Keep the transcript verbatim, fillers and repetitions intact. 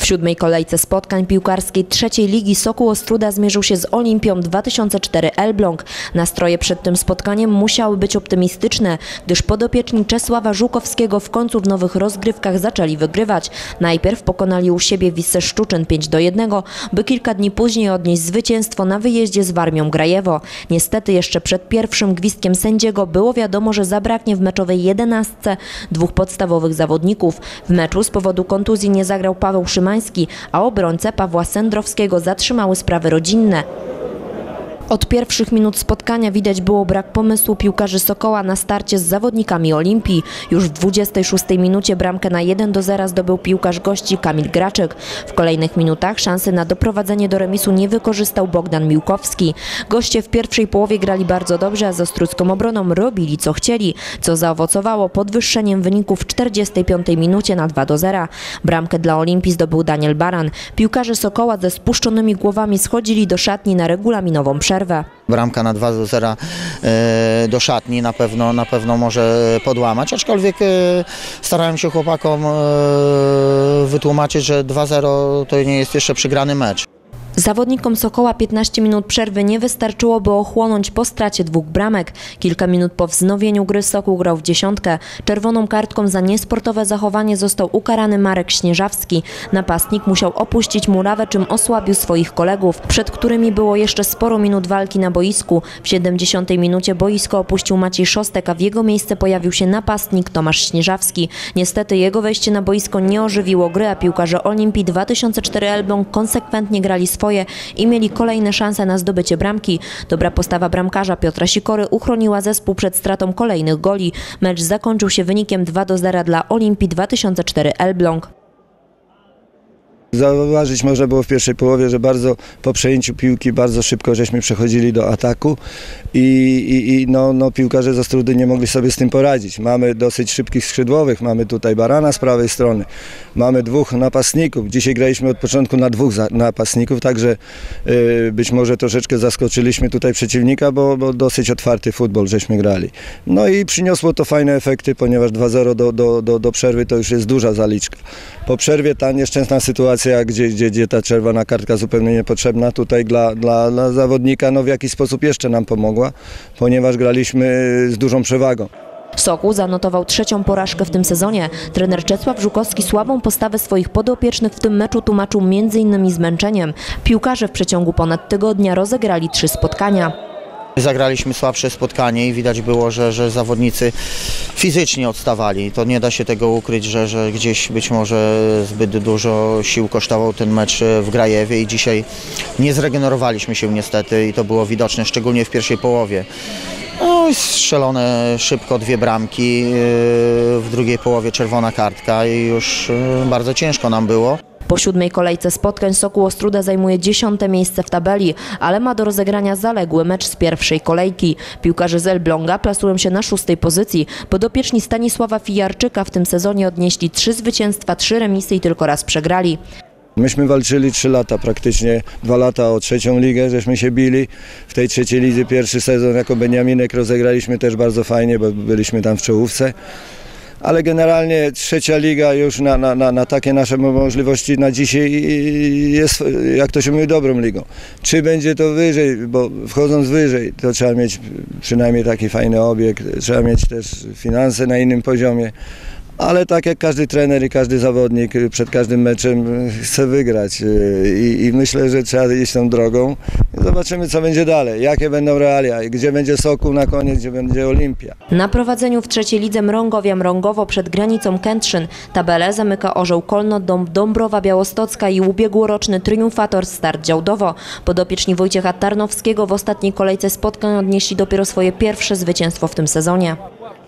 W siódmej kolejce spotkań piłkarskiej trzeciej ligi Sokół Ostróda zmierzył się z Olimpią dwa tysiące cztery Elbląg. Nastroje przed tym spotkaniem musiały być optymistyczne, gdyż podopieczni Czesława Żukowskiego w końcu w nowych rozgrywkach zaczęli wygrywać. Najpierw pokonali u siebie Wisłę Szczuczyn pięć do jednego, by kilka dni później odnieść zwycięstwo na wyjeździe z Warmią Grajewo. Niestety jeszcze przed pierwszym gwizdkiem sędziego było wiadomo, że zabraknie w meczowej jedenastce dwóch podstawowych zawodników. W meczu z powodu kontuzji nie zagrał Paweł Szymański, a obrońcę Pawła Sędrowskiego zatrzymały sprawy rodzinne. Od pierwszych minut spotkania widać było brak pomysłu piłkarzy Sokoła na starcie z zawodnikami Olimpii. Już w dwudziestej szóstej minucie bramkę na jeden do zera zdobył piłkarz gości Kamil Graczyk. W kolejnych minutach szansy na doprowadzenie do remisu nie wykorzystał Bogdan Miłkowski. Goście w pierwszej połowie grali bardzo dobrze, a z ostródzką obroną robili co chcieli, co zaowocowało podwyższeniem wyniku w czterdziestej piątej minucie na dwa do zera. Bramkę dla Olimpii zdobył Daniel Baran. Piłkarze Sokoła ze spuszczonymi głowami schodzili do szatni na regulaminową przerwę. Bramka na dwa do zera e, do szatni na pewno, na pewno może podłamać, aczkolwiek e, starałem się chłopakom e, wytłumaczyć, że dwa zero to nie jest jeszcze przegrany mecz. Zawodnikom Sokoła piętnaście minut przerwy nie wystarczyło, by ochłonąć po stracie dwóch bramek. Kilka minut po wznowieniu gry Sokół grał w dziesiątkę. Czerwoną kartką za niesportowe zachowanie został ukarany Marek Śnieżawski. Napastnik musiał opuścić murawę, czym osłabił swoich kolegów, przed którymi było jeszcze sporo minut walki na boisku. W siedemdziesiątej minucie boisko opuścił Maciej Szostek, a w jego miejsce pojawił się napastnik Tomasz Śnieżawski. Niestety jego wejście na boisko nie ożywiło gry, a piłkarze Olimpii dwa tysiące cztery Elbląg konsekwentnie grali swoje i mieli kolejne szanse na zdobycie bramki. Dobra postawa bramkarza Piotra Sikory uchroniła zespół przed stratą kolejnych goli. Mecz zakończył się wynikiem dwa do zera dla Olimpii dwa tysiące cztery Elbląg. Zauważyć można było w pierwszej połowie, że bardzo po przejęciu piłki bardzo szybko żeśmy przechodzili do ataku i, i, i no, no, piłkarze z Ostródy nie mogli sobie z tym poradzić. Mamy dosyć szybkich skrzydłowych, mamy tutaj Barana z prawej strony, mamy dwóch napastników. Dzisiaj graliśmy od początku na dwóch napastników, także y, być może troszeczkę zaskoczyliśmy tutaj przeciwnika, bo, bo dosyć otwarty futbol żeśmy grali. No i przyniosło to fajne efekty, ponieważ dwa zero do, do, do, do przerwy to już jest duża zaliczka. Po przerwie ta nieszczęsna sytuacja, Gdzie, gdzie, gdzie ta czerwona kartka zupełnie niepotrzebna tutaj dla, dla, dla zawodnika, no w jakiś sposób jeszcze nam pomogła, ponieważ graliśmy z dużą przewagą. Sokół zanotował trzecią porażkę w tym sezonie. Trener Czesław Żukowski słabą postawę swoich podopiecznych w tym meczu tłumaczył między innymi zmęczeniem. Piłkarze w przeciągu ponad tygodnia rozegrali trzy spotkania. Zagraliśmy słabsze spotkanie i widać było, że, że zawodnicy fizycznie odstawali. To nie da się tego ukryć, że, że gdzieś być może zbyt dużo sił kosztował ten mecz w Grajewie i dzisiaj nie zregenerowaliśmy się niestety i to było widoczne, szczególnie w pierwszej połowie. No i strzelone szybko dwie bramki, w drugiej połowie czerwona kartka i już bardzo ciężko nam było. Po siódmej kolejce spotkań Sokół Ostróda zajmuje dziesiąte miejsce w tabeli, ale ma do rozegrania zaległy mecz z pierwszej kolejki. Piłkarze z Elbląga plasują się na szóstej pozycji. Podopieczni Stanisława Fijarczyka w tym sezonie odnieśli trzy zwycięstwa, trzy remisy i tylko raz przegrali. Myśmy walczyli trzy lata, praktycznie dwa lata o trzecią ligę, żeśmy się bili. W tej trzeciej lidze pierwszy sezon jako Beniaminek rozegraliśmy też bardzo fajnie, bo byliśmy tam w czołówce. Ale generalnie trzecia liga już na, na, na, na takie nasze możliwości na dzisiaj jest, jak to się mówi, dobrą ligą. Czy będzie to wyżej, bo wchodząc wyżej, to trzeba mieć przynajmniej taki fajny obiekt, trzeba mieć też finanse na innym poziomie. Ale tak jak każdy trener i każdy zawodnik przed każdym meczem chce wygrać i, i myślę, że trzeba iść tą drogą. Zobaczymy, co będzie dalej, jakie będą realia, gdzie będzie Sokół na koniec, gdzie będzie Olimpia. Na prowadzeniu w trzeciej lidze Mrągowia Mrągowo przed granicą Kętrzyn. Tabelę zamyka Orzeł Kolno, Dąb Dąbrowa Białostocka i ubiegłoroczny triumfator Start Działdowo. Podopieczni Wojciecha Tarnowskiego w ostatniej kolejce spotkań odnieśli dopiero swoje pierwsze zwycięstwo w tym sezonie.